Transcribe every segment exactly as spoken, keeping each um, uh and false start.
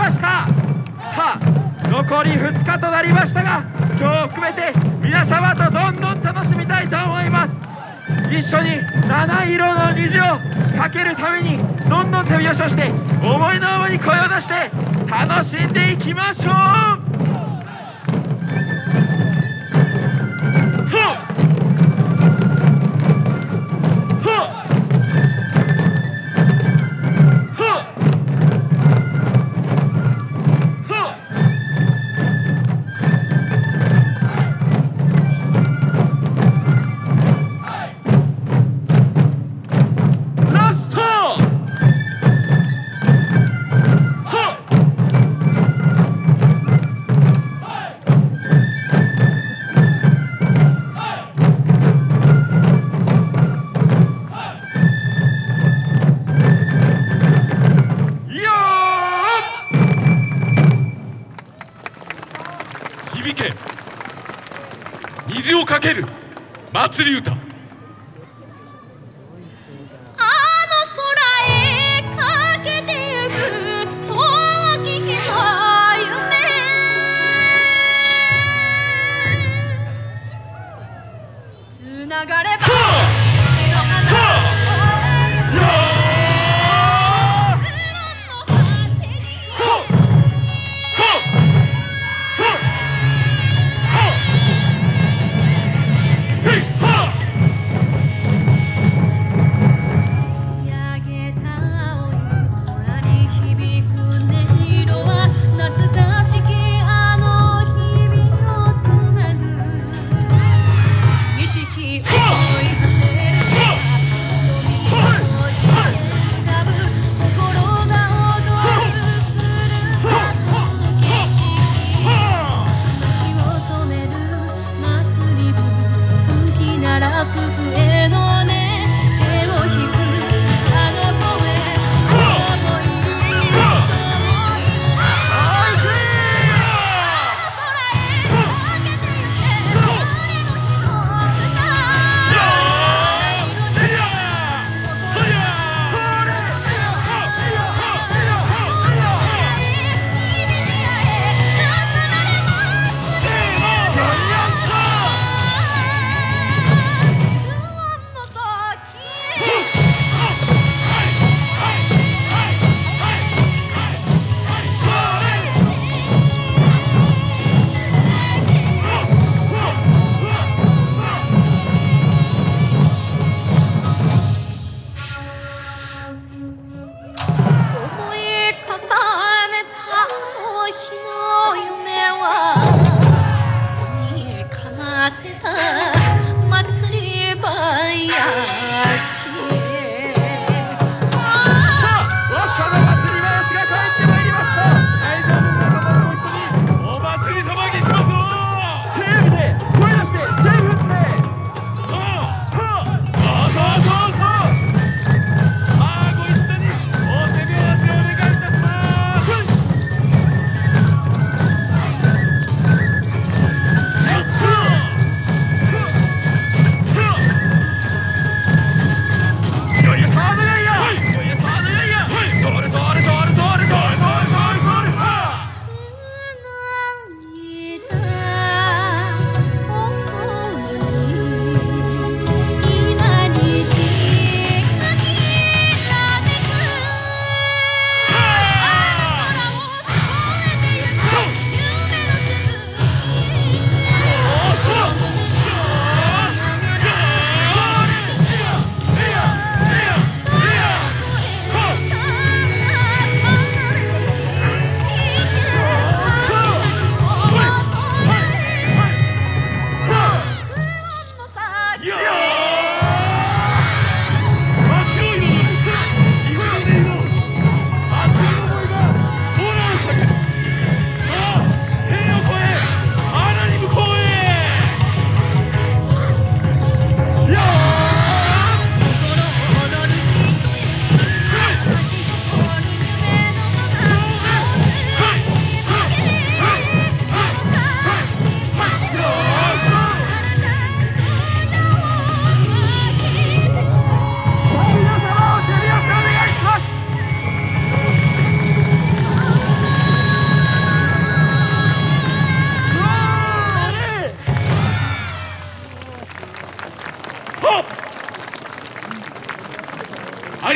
ました。さあ残りふつかとなりましたが、今日を含めて皆様とどんどん楽しみたいと思います。一緒に七色の虹をかけるためにどんどん手拍子をして、思いのままに声を出して楽しんでいきましょう。 響け虹をかける祭り歌。 つながればしき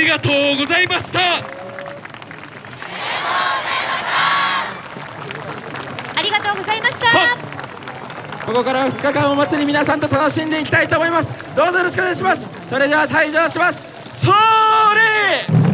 りがとうございました。 ありがとうございました。 ここからはふつかかんお祭り皆さんと楽しんでいきたいと思います。どうぞよろしくお願いします。それでは退場します。そーれー。